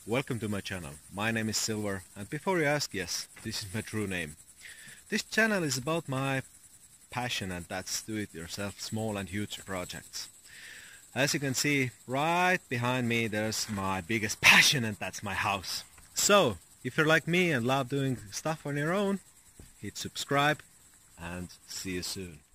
welcome to my channel. My name is Silver, and before you ask, yes, this is my true name. This channel is about my passion, and that's do-it-yourself small and huge projects. As you can see, right behind me there's my biggest passion, and that's my house. So, if you're like me and love doing stuff on your own, hit subscribe and see you soon.